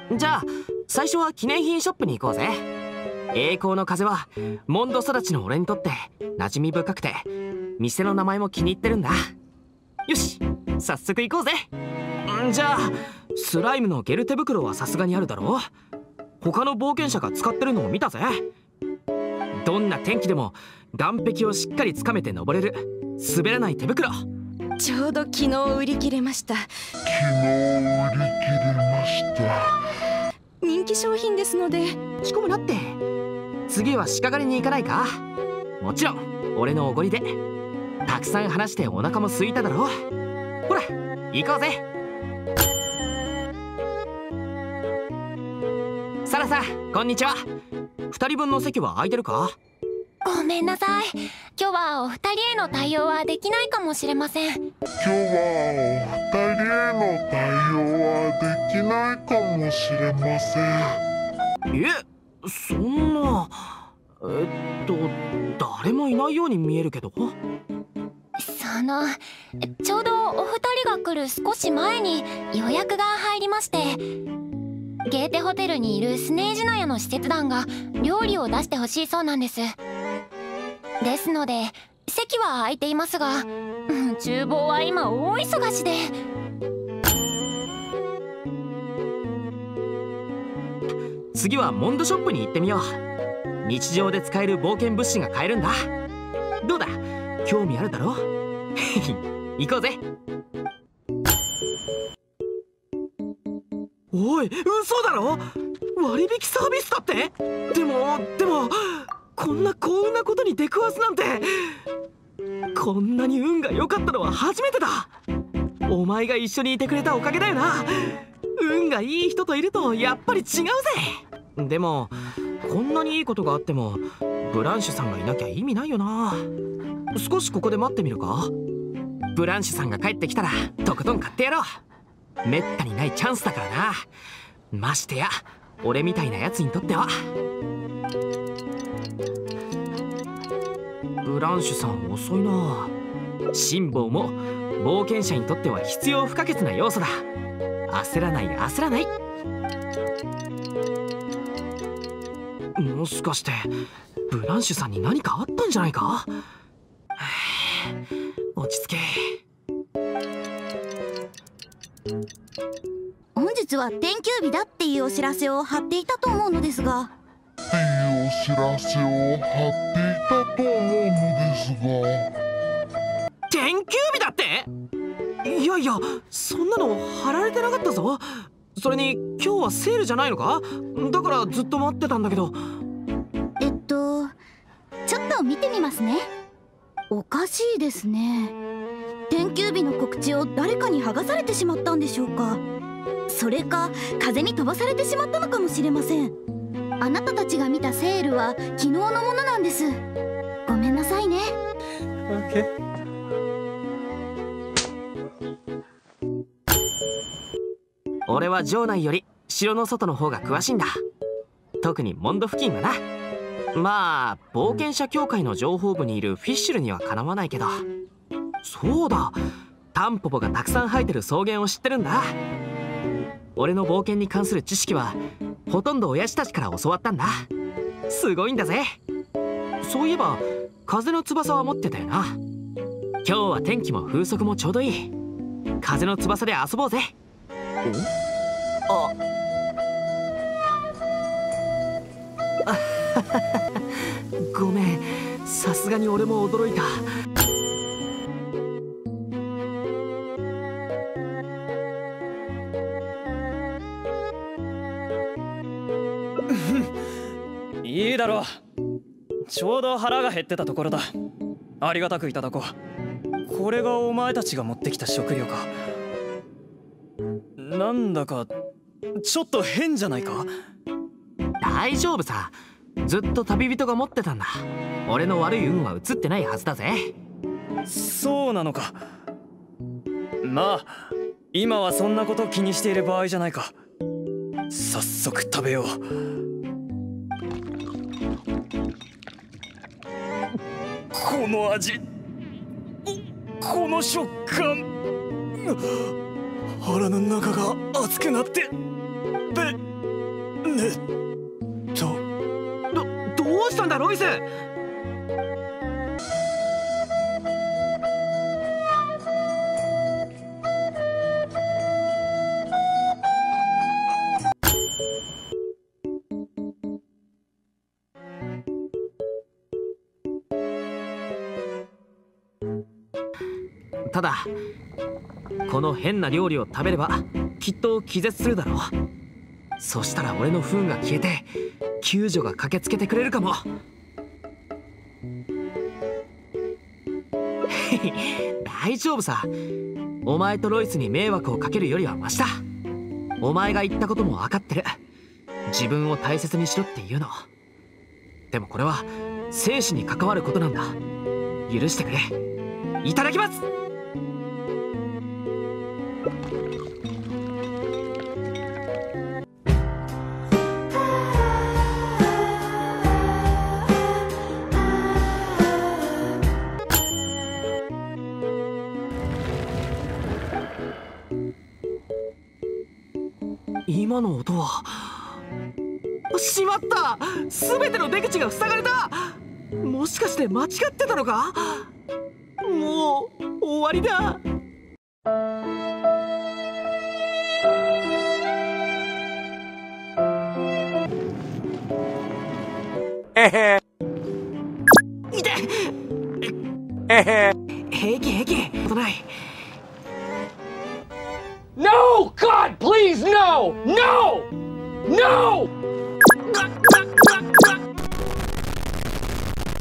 じゃあ最初は記念品ショップに行こうぜ。栄光の風はモンド育ちの俺にとって馴染み深くて、店の名前も気に入ってるんだ。よし、早速行こうぜ。じゃあスライムのゲル手袋はさすがにあるだろう。他の冒険者が使ってるのを見たぜ。どんな天気でも岸壁をしっかりつかめて登れる滑らない手袋。 ちょうど昨日売り切れました。人気商品ですので。 仕込むなって。次は鹿狩りに行かないか？もちろん俺のおごりで。たくさん話してお腹も空いただろう。ほら行こうぜ。サラさんこんにちは。2人分の席は空いてるか？ ごめんなさい。今日はお二人への対応はできないかもしれません。 今日はお二人への対応はできないかもしれません。 そんな。誰もいないように見えるけど。 ちょうどお二人が来る少し前に予約が入りまして、ゲーテホテルにいるスネージナヤの使節団が料理を出してほしいそうなんです。ですので席は空いていますが、厨房は今大忙しで。 次はモンドショップに行ってみよう。日常で使える冒険物資が買えるんだ。どうだ、興味あるだろ？行こうぜ。おい、嘘だろ？割引サービスだって？でもこんな幸運なことに出くわすなんて。こんなに運が良かったのは初めてだ。お前が一緒にいてくれたおかげだよな。運がいい人といるとやっぱり違うぜ。でもこんなにいいことがあってもブランシュさんがいなきゃ意味ないよな。少しここで待ってみるか？ブランシュさんが帰ってきたらとことん買ってやろう。めったにないチャンスだからな。ましてや俺みたいなやつにとっては。ブランシュさん遅いな。辛抱も冒険者にとっては必要不可欠な要素だ。焦らない焦らない。もしかしてブランシュさんに何かあったんじゃないか？落ち着け。 本日は天休日だっていうお知らせを貼っていたと思うのですが。 っていうお知らせを貼っていたと思うのですが。 天休日だって？いやいや、そんなの貼られてなかったぞ。それに今日はセールじゃないのか？だからずっと待ってたんだけど。 ちょっと見てみますね。おかしいですね。天休日の告知を誰かに剥がされてしまったんでしょうか。それか風に飛ばされてしまったのかもしれません。あなたたちが見たセールは昨日のものなんです。ごめんなさいね。 俺は城内より城の外の方が詳しいんだ。特にモンド付近はな。まあ冒険者協会の情報部にいるフィッシュルにはかなわないけど。そうだ、タンポポがたくさん生えてる草原を知ってるんだ。俺の冒険に関する知識はほとんど親父たちから教わったんだ。すごいんだぜ。そういえば風の翼は持ってたよな。今日は天気も風速もちょうどいい。風の翼で遊ぼうぜ。ごめん、さすがに俺も驚いた。 いいだろう。ちょうど腹が減ってたところだ。ありがたくいただこう。これがお前たちが持ってきた食料か。なんだかちょっと変じゃないか？ 大丈夫さ。ずっと旅人が持ってたんだ。俺の悪い運は移ってないはずだぜ。 そうなのか。まあ今はそんなこと気にしている場合じゃないか。早速食べよう。この味、この食感。腹の中が熱くなってどうしたんだロイス。ただこの変な料理を食べればきっと気絶するだろう。そしたら俺の糞が消えて救助が駆けつけてくれるかも。大丈夫さ。お前とロイスに迷惑をかけるよりはマシだ。お前が言ったことも分かってる。自分を大切にしろっていうの。でもこれは生死に関わることなんだ。許してくれ。いただきます。今の音は。しまった。全ての出口が塞がれた。もしかして間違ってたのか。もう終わりだ。いて。平気平気。ことない。 No! God, please, no! No! No!